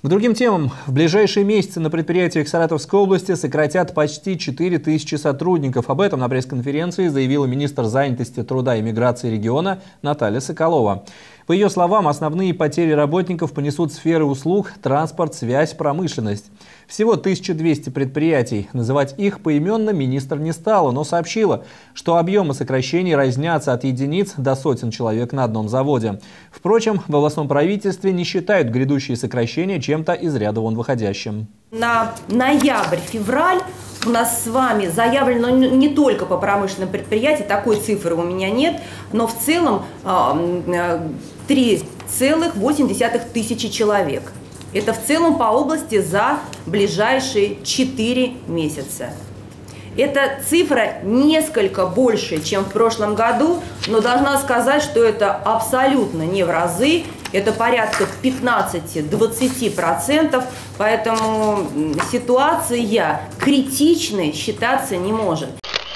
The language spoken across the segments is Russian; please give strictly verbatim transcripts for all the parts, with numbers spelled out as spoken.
К другим темам. В ближайшие месяцы на предприятиях Саратовской области сократят почти четыре тысячи сотрудников. Об этом на пресс-конференции заявила министр занятости, труда и миграции региона Наталья Соколова. По ее словам, основные потери работников понесут сферы услуг, транспорт, связь, промышленность. Всего тысяча двести предприятий. Называть их поименно министр не стала, но сообщила, что объемы сокращений разнятся от единиц до сотен человек на одном заводе. Впрочем, в областном правительстве не считают грядущие сокращения чем-то из ряда вон выходящим. На ноябрь-февраль у нас с вами заявлено не только по промышленным предприятиям, такой цифры у меня нет, но в целом три целых восемь десятых тысячи человек. Это в целом по области за ближайшие четыре месяца. Эта цифра несколько больше, чем в прошлом году, но должна сказать, что это абсолютно не в разы, это порядка пятнадцати-двадцати процентов, поэтому ситуация критичной считаться не может.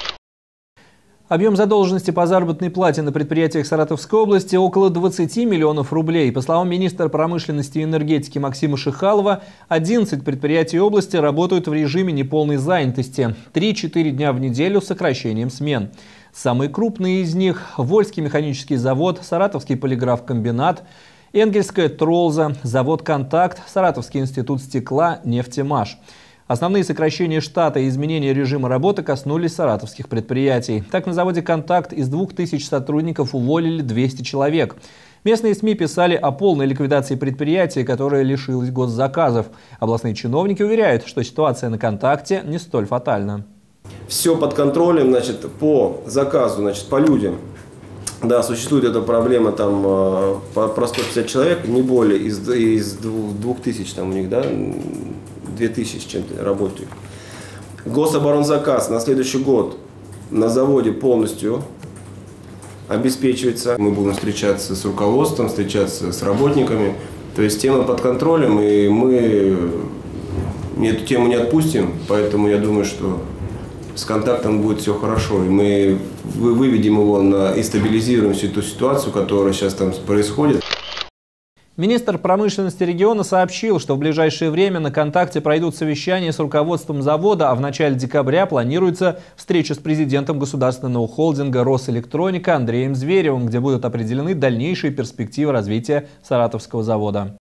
Объем задолженности по заработной плате на предприятиях Саратовской области около двадцати миллионов рублей. По словам министра промышленности и энергетики Максима Шихалова, одиннадцать предприятий области работают в режиме неполной занятости. три-четыре дня в неделю с сокращением смен. Самые крупные из них – Вольский механический завод, Саратовский полиграфкомбинат, Энгельская Тролза, завод «Контакт», Саратовский институт стекла, Нефтемаш. Основные сокращения штата и изменения режима работы коснулись саратовских предприятий. Так, на заводе «Контакт» из двух тысяч сотрудников уволили двести человек. Местные СМИ писали о полной ликвидации предприятия, которое лишилось госзаказов. Областные чиновники уверяют, что ситуация на «Контакте» не столь фатальна. Все под контролем, значит, по заказу, значит, по людям. Да, существует эта проблема, там, по сто пятьдесят человек, не более, из, из двух тысяч там у них, да, две тысячи чем-то работают. Гособоронзаказ на следующий год на заводе полностью обеспечивается. Мы будем встречаться с руководством, встречаться с работниками. То есть тема под контролем, и мы эту тему не отпустим, поэтому я думаю, что с «Контактом» будет все хорошо. И мы выведем его на, и стабилизируем всю эту ситуацию, которая сейчас там происходит. Министр промышленности региона сообщил, что в ближайшее время на «Контакте» пройдут совещания с руководством завода, а в начале декабря планируется встреча с президентом государственного холдинга «Росэлектроника» Андреем Зверевым, где будут определены дальнейшие перспективы развития саратовского завода.